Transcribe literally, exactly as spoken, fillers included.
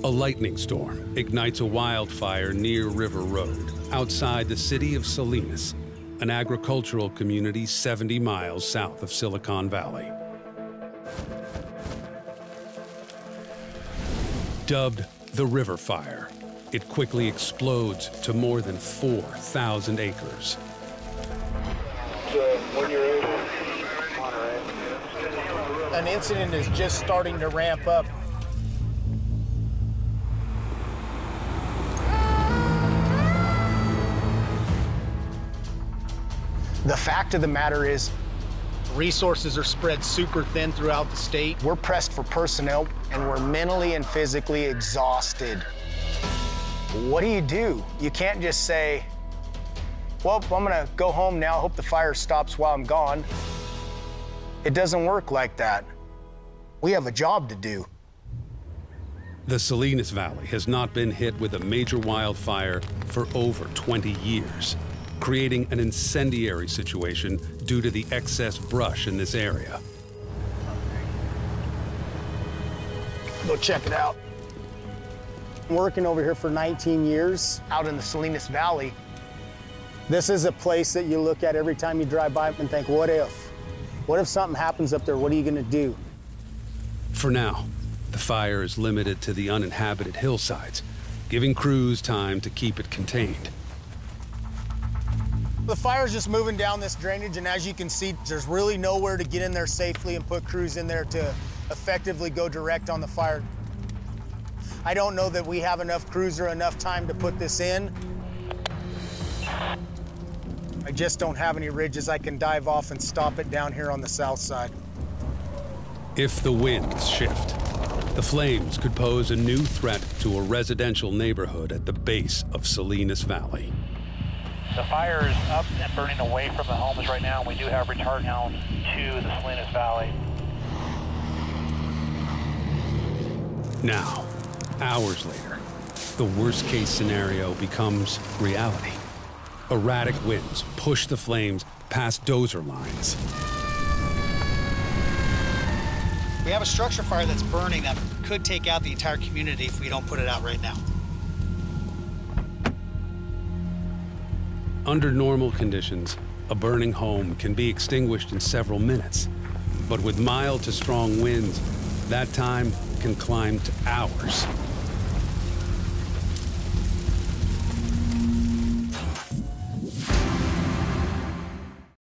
lightning storm ignites a wildfire near River Road, outside the city of Salinas, an agricultural community seventy miles south of Silicon Valley. Dubbed the River Fire, it quickly explodes to more than four thousand acres. So when you're able, an incident is just starting to ramp up. The fact of the matter is, resources are spread super thin throughout the state. We're pressed for personnel, and we're mentally and physically exhausted. What do you do? You can't just say, well, I'm gonna go home now, hope the fire stops while I'm gone. It doesn't work like that. We have a job to do. The Salinas Valley has not been hit with a major wildfire for over twenty years, creating an incendiary situation due to the excess brush in this area. Go check it out. I'm working over here for nineteen years, out in the Salinas Valley. This is a place that you look at every time you drive by and think, what if? What if something happens up there? What are you gonna do? For now, the fire is limited to the uninhabited hillsides, giving crews time to keep it contained. The fire's just moving down this drainage, and as you can see, there's really nowhere to get in there safely and put crews in there to effectively go direct on the fire. I don't know that we have enough crews or enough time to put this in. I just don't have any ridges I can dive off and stop it down here on the south side. If the winds shift, the flames could pose a new threat to a residential neighborhood at the base of Salinas Valley. The fire is up and burning away from the homes right now. We do have retard down to the Salinas Valley. Now, hours later, the worst-case scenario becomes reality. Erratic winds push the flames past dozer lines. We have a structure fire that's burning that could take out the entire community if we don't put it out right now. Under normal conditions, a burning home can be extinguished in several minutes. But with mild to strong winds, that time can climb to hours.